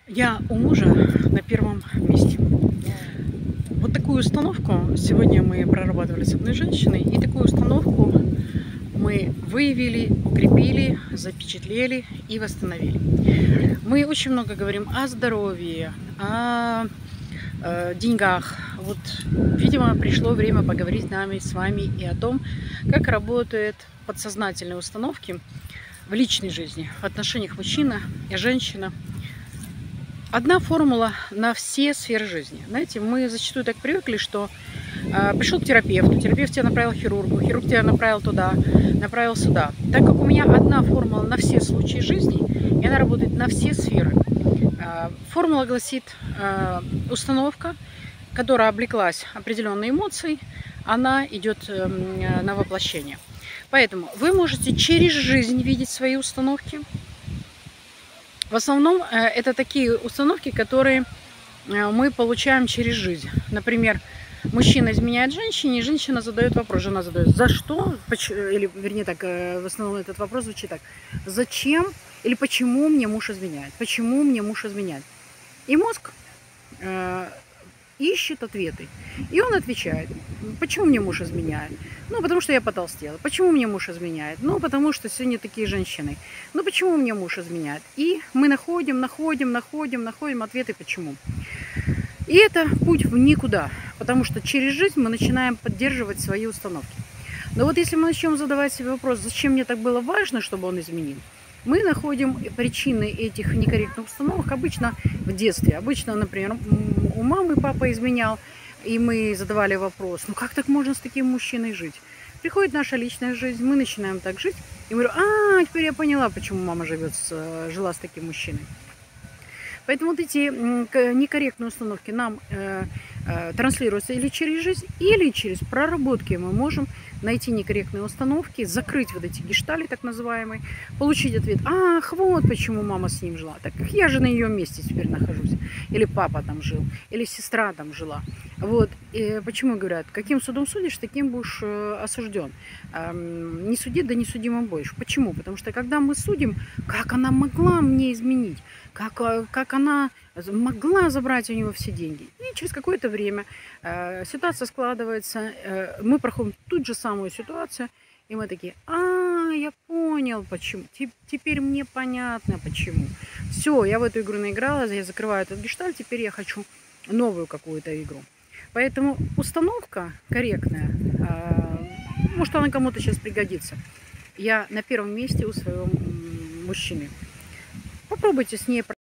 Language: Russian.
Я у мужа на первом месте. Вот такую установку сегодня мы прорабатывали с одной женщиной, и такую установку мы выявили, укрепили, запечатлели и восстановили. Мы очень много говорим о здоровье, о деньгах. Вот, видимо, пришло время поговорить с вами и о том, как работают подсознательные установки в личной жизни, в отношениях мужчина и женщина. Одна формула на все сферы жизни. Знаете, мы зачастую так привыкли, что пришел к терапевту, терапевт тебя направил к хирургу, хирург тебя направил туда, направил сюда. Так как у меня одна формула на все случаи жизни, и она работает на все сферы. Формула гласит: установка, которая облеклась определенной эмоцией, она идет на воплощение. Поэтому вы можете через жизнь видеть свои установки. В основном это такие установки, которые мы получаем через жизнь. Например, мужчина изменяет женщине, и женщина задает вопрос, жена задает: за что? Или, вернее так, в основном этот вопрос звучит так: зачем или почему мне муж изменяет? Почему мне муж изменяет? И мозг ищет ответы. И он отвечает: почему мне муж изменяет? Ну, потому что я потолстела. Почему мне муж изменяет? Ну, потому что сегодня такие женщины. Ну, почему мне муж изменяет? И мы находим ответы почему. И это путь в никуда, потому что через жизнь мы начинаем поддерживать свои установки. Но вот если мы начнем задавать себе вопрос, зачем мне так было важно, чтобы он изменил, мы находим причины этих некорректных установок обычно в детстве. Обычно, например, у мамы папа изменял, и мы задавали вопрос: ну как так можно с таким мужчиной жить? Приходит наша личная жизнь, мы начинаем так жить, и мы говорим: теперь я поняла, почему мама жила с таким мужчиной. Поэтому вот эти некорректные установки нам транслируются или через жизнь, или через проработки. Мы можем найти некорректные установки, закрыть вот эти гештали так называемые, получить ответ: ах, вот почему мама с ним жила. Так я же на ее месте теперь нахожусь. Или папа там жил, или сестра там жила. Вот. И почему говорят: каким судом судишь, таким будешь осужден. Не суди, да не судимым будешь. Почему? Потому что когда мы судим, как она могла мне изменить, как она могла забрать у него все деньги. И через какое-то время ситуация складывается, мы проходим ту же самую ситуацию, и мы такие: я понял почему, теперь мне понятно почему. Все, я в эту игру наигралась, я закрываю этот гештальт, теперь я хочу новую какую-то игру. Поэтому установка корректная, может, она кому-то сейчас пригодится. Я на первом месте у своего мужчины. Попробуйте с ней